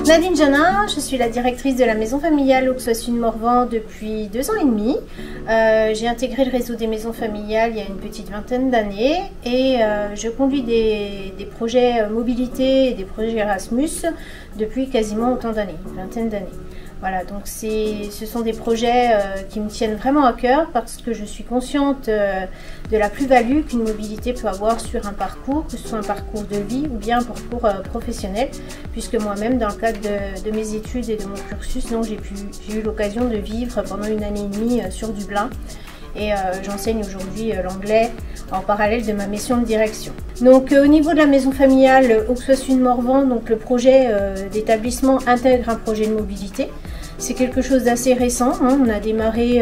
Nadine Janin, je suis la directrice de la maison familiale Auxois-Sud-Morvan depuis 2 ans et demi. J'ai intégré le réseau des maisons familiales il y a une petite vingtaine d'années et je conduis des projets mobilité et des projets Erasmus depuis quasiment autant d'années, une vingtaine d'années. Voilà, donc ce sont des projets qui me tiennent vraiment à cœur parce que je suis consciente de la plus-value qu'une mobilité peut avoir sur un parcours, que ce soit un parcours de vie ou bien un parcours professionnel, puisque moi-même, dans le cadre de mes études et de mon cursus, j'ai eu l'occasion de vivre pendant 1 année et demie sur Dublin. Et j'enseigne aujourd'hui l'anglais en parallèle de ma mission de direction. Donc au niveau de la maison familiale Auxois-Sud-Morvan, donc le projet d'établissement intègre un projet de mobilité. C'est quelque chose d'assez récent, hein. On a démarré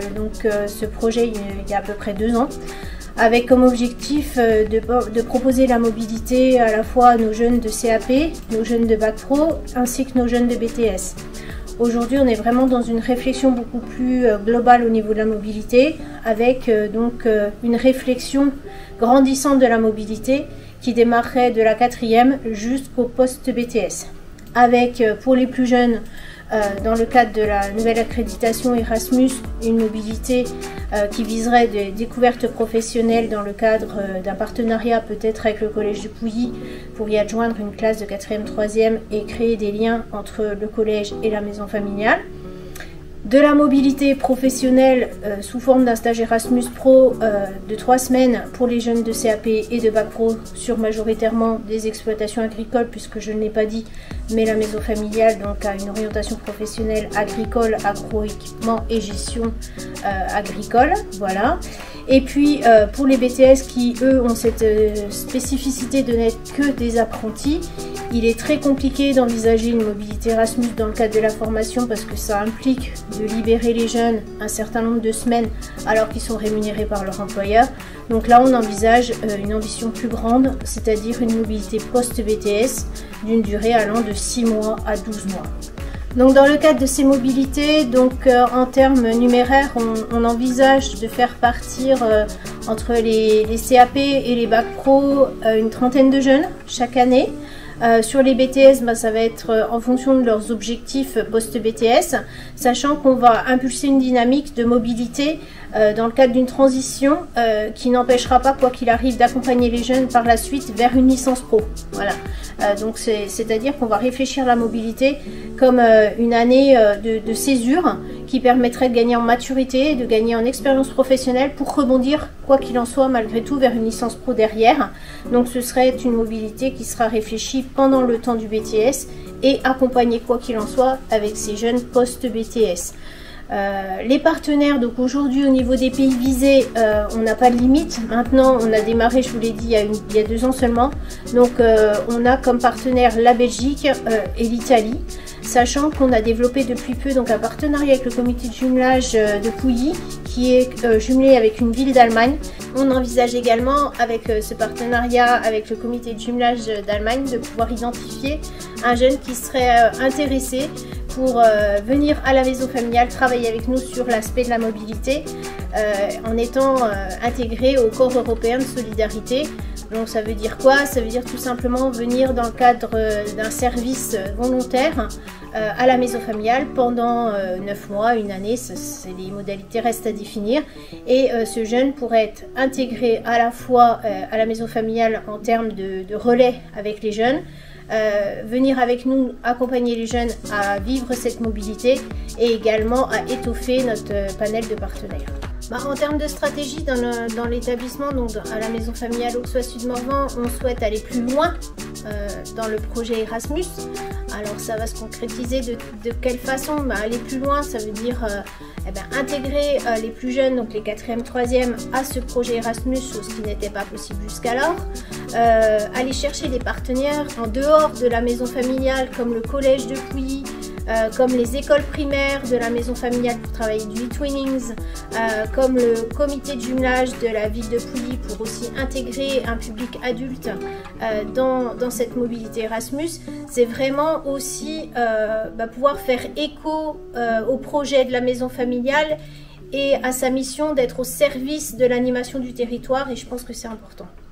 ce projet il y a à peu près 2 ans, avec comme objectif de proposer la mobilité à la fois à nos jeunes de CAP, nos jeunes de Bac Pro, ainsi que nos jeunes de BTS. Aujourd'hui, on est vraiment dans une réflexion beaucoup plus globale au niveau de la mobilité, avec une réflexion grandissante de la mobilité qui démarrerait de la 4e jusqu'au post-BTS. Avec, pour les plus jeunes, dans le cadre de la nouvelle accréditation Erasmus, une mobilité qui viserait des découvertes professionnelles dans le cadre d'un partenariat peut-être avec le collège de Pouilly pour y adjoindre une classe de 4e, 3e et créer des liens entre le collège et la maison familiale. De la mobilité professionnelle sous forme d'un stage Erasmus Pro de 3 semaines pour les jeunes de CAP et de Bac Pro sur majoritairement des exploitations agricoles, puisque je ne l'ai pas dit, mais la maison familiale donc a une orientation professionnelle agricole, agroéquipement et gestion agricole. Voilà. Et puis pour les BTS qui eux ont cette spécificité de n'être que des apprentis, il est très compliqué d'envisager une mobilité Erasmus dans le cadre de la formation parce que ça implique de libérer les jeunes un certain nombre de semaines alors qu'ils sont rémunérés par leur employeur. Donc là on envisage une ambition plus grande, c'est-à-dire une mobilité post-BTS d'une durée allant de 6 mois à 12 mois. Donc dans le cadre de ces mobilités, en termes numéraires, on envisage de faire partir entre les CAP et les Bac Pro une trentaine de jeunes chaque année. Sur les BTS, ça va être en fonction de leurs objectifs post-BTS, sachant qu'on va impulser une dynamique de mobilité dans le cadre d'une transition qui n'empêchera pas, quoi qu'il arrive, d'accompagner les jeunes par la suite vers une licence pro. Voilà. Donc c'est-à-dire qu'on va réfléchir la mobilité comme une année de césure qui permettrait de gagner en maturité, de gagner en expérience professionnelle pour rebondir, quoi qu'il en soit, malgré tout, vers une licence pro derrière. Donc ce serait une mobilité qui sera réfléchie pendant le temps du BTS et accompagnée, quoi qu'il en soit, avec ces jeunes post-BTS. Les partenaires, donc aujourd'hui au niveau des pays visés, on n'a pas de limite. Maintenant on a démarré, je vous l'ai dit, il y a 2 ans seulement. Donc on a comme partenaire la Belgique et l'Italie, sachant qu'on a développé depuis peu un partenariat avec le comité de jumelage de Pouilly qui est jumelé avec une ville d'Allemagne. On envisage également avec ce partenariat avec le comité de jumelage d'Allemagne de pouvoir identifier un jeune qui serait intéressé pour venir à la maison familiale travailler avec nous sur l'aspect de la mobilité en étant intégré au corps européen de solidarité. Donc ça veut dire quoi? Ça veut dire tout simplement venir dans le cadre d'un service volontaire à la maison familiale pendant 9 mois, 1 année, les modalités restent à définir. Et ce jeune pourrait être intégré à la fois à la maison familiale en termes de relais avec les jeunes, venir avec nous accompagner les jeunes à vivre cette mobilité et également à étoffer notre panel de partenaires. En termes de stratégie dans l'établissement, donc à la maison familiale Auxois-Sud-Morvan, on souhaite aller plus loin dans le projet Erasmus. Alors ça va se concrétiser de quelle façon? Aller plus loin, ça veut dire intégrer les plus jeunes, donc les 4e, 3e, à ce projet Erasmus, chose qui n'était pas possible jusqu'alors. Aller chercher des partenaires en dehors de la maison familiale, comme le collège de Pouilly, comme les écoles primaires de la maison familiale pour travailler du e-twinnings, comme le comité de jumelage de la ville de Pouilly pour aussi intégrer un public adulte dans cette mobilité Erasmus. C'est vraiment aussi pouvoir faire écho au projet de la maison familiale et à sa mission d'être au service de l'animation du territoire, et je pense que c'est important.